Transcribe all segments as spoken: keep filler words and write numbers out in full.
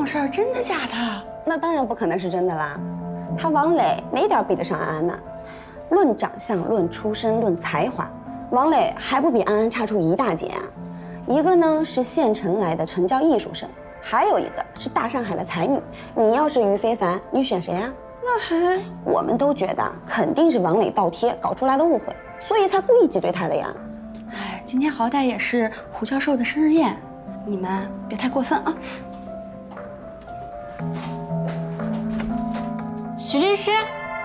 事儿，真的假的？ 那当然不可能是真的啦。他王磊哪点比得上安安呢？论长相，论出身，论才华，王磊还不比安安差出一大截啊！一个呢是县城来的成教艺术生，还有一个是大上海的才女。你要是于非凡，你选谁啊？ 那还…… 我们都觉得肯定是王磊倒贴搞出来的误会，所以才故意挤兑他的呀。 哎，今天好歹也是胡教授的生日宴，你们别太过分啊！ 徐律师，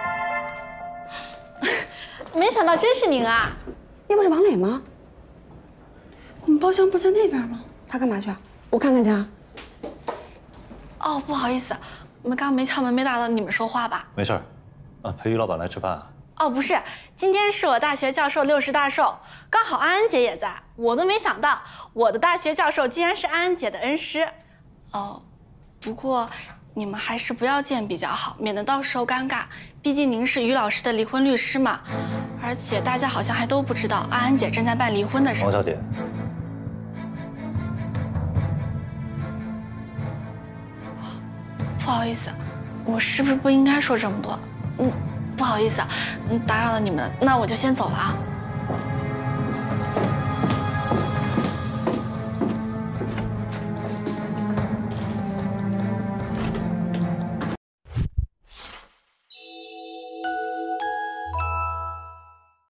没想到真是您啊！ 那不是王磊吗？ 我们包厢不在那边吗？ 他干嘛去啊？我看看去啊。 哦，不好意思，我们刚刚没敲门，没打扰你们说话吧？ 没事儿，啊，陪于老板来吃饭啊？ 哦，不是，今天是我大学教授六十大寿，刚好安安姐也在，我都没想到我的大学教授竟然是安安姐的恩师。哦，不过你们还是不要见比较好，免得到时候尴尬。毕竟您是于老师的离婚律师嘛，而且大家好像还都不知道安安姐正在办离婚的事。 王小姐， 不好意思，我是不是不应该说这么多？嗯，不好意思，嗯，打扰了你们，那我就先走了啊。